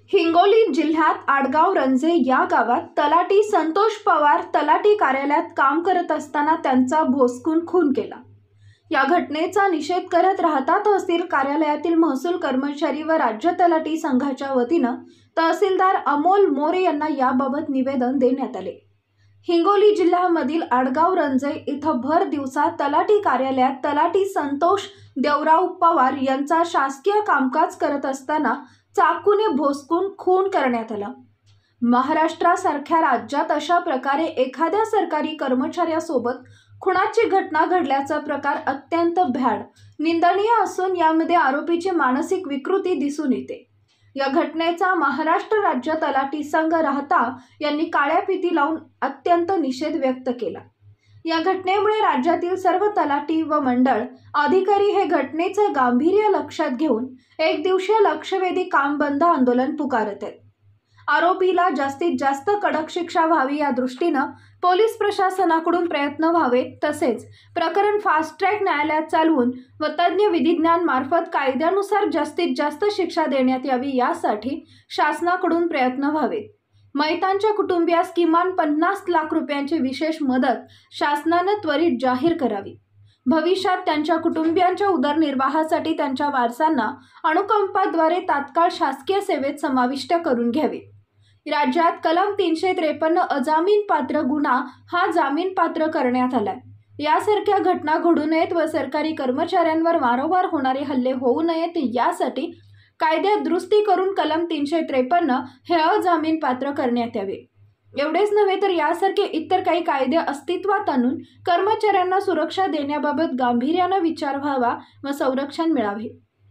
हिंगोली जिल्ह्यात आडगाव रंजे या गावात तलाठी संतोष पवार तलाठी कार्यालयात काम करत असताना त्यांचा भोसकून खून केला। या घटनेचा निषेध करत राहता तहसील कार्यालयातील महसूल कर्मचारी व राज्य तलाठी संघाच्या वतीनं तहसीलदार अमोल मोरे यांना याबाबत निवेदन देण्यात आले। हिंगोली जिल्ह्यामधील आडगाव रंजे इथं भर दिवसा तलाठी कार्यालयात तलाठी संतोष देवराव पवार यांचा शासकीय कामकाज करत असताना चाकूने भोसकून खून करण्यात आला। महाराष्ट्रासारख्या राज्यात अशा प्रकारे एखाद्या सरकारी कर्मचाऱ्यासोबत खुनाची घटना घडल्याचा प्रकार अत्यंत भ्याड, निंदनीय असून यामध्ये आरोपीची मानसिक विकृती दिसून येते। या घटनेचा महाराष्ट्र राज्य तलाठी संघ राहता यांनी काळ्या फिती लावून अत्यंत निषेध व्यक्त केला। या घटनेमुळे राज्यातील सर्व तलाठी व मंडळ अधिकारी हे घटनेचं गांभीर्य लक्षात घेऊन एक दिवसीय लक्षवेधी काम बंद आंदोलन पुकारत आहेत। आरोपीला जास्तीत जास्त कडक शिक्षा व्हावी या दृष्टीनं पोलीस प्रशासनाकडून प्रयत्न व्हावेत, तसेच प्रकरण फास्ट ट्रॅक न्यायालयात चालवून व तज्ज्ञ विधिज्ञान मार्फत कायद्यानुसार जास्तीत जास्त शिक्षा देण्यात यावी यासाठी शासनाकडून प्रयत्न व्हावेत। मयतांच्या कुटुंबियास किमान 50 लाख रुपयांची विशेष मदत शासनाने त्वरित जाहीर करावी। भविष्यात त्यांच्या कुटुंबियांच्या उदरनिर्वाहासाठी त्यांच्या वारसांना अनुकंपाद्वारे तात्काळ शासकीय सेवेत समाविष्ट करून घ्यावे। राज्यात कलम 353 अजामीनपात्र गुन्हा हा जामीनपात्र करण्यात आलाय। यासारख्या घटना घडू नयेत व सरकारी कर्मचाऱ्यांवर वारंवार होणारे हल्ले होऊ नयेत यासाठी कायद्यात दुरुस्ती करून कलम 353 हे अजामीनपात्र करण्यात यावे। एवढेच नव्हे तर यासारखे इतर काही कायदे अस्तित्वात आणून कर्मचाऱ्यांना सुरक्षा देण्याबाबत गांभीर्याने विचार व्हावा व संरक्षण मिळावे।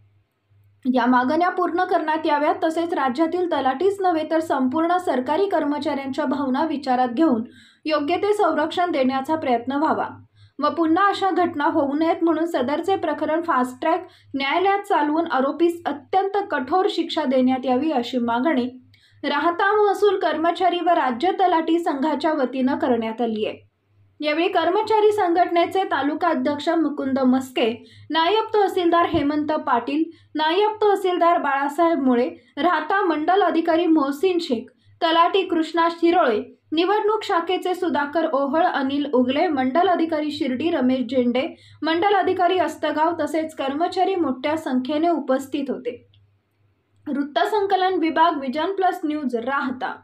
या मागण्या पूर्ण करण्यात याव्यात, तसेच राज्यातील तलाठीच नव्हे तर संपूर्ण सरकारी कर्मचाऱ्यांच्या भावना विचारात घेऊन योग्य ते संरक्षण देण्याचा प्रयत्न व्हावा व पुन्हा अशा घटना होऊ नयेत म्हणून सदरचे प्रकरण फास्ट ट्रॅक न्यायालयात चालवून आरोपीस अत्यंत कठोर शिक्षा देण्यात यावी अशी मागणी राहता महसूल कर्मचारी व राज्य तलाठी संघाच्या वतीनं करण्यात आली आहे। यावेळी कर्मचारी संघटनेचे तालुका अध्यक्ष मुकुंद मस्के, नायब तहसीलदार हेमंत पाटील, नायब तहसीलदार बाळासाहेब मुळे, राहता मंडल अधिकारी मोहसिन शेख, तलाठी कृष्णा शिरोळे, निवडणूक शाखेचे सुधाकर ओहळ, अनिल उगले, मंडल अधिकारी शिर्डी रमेश झेंडे, मंडल अधिकारी अस्तगाव तसेच कर्मचारी मोठ्या संख्येने उपस्थित होते। वृत्तसंकलन विभाग, विजन प्लस न्यूज, राहता।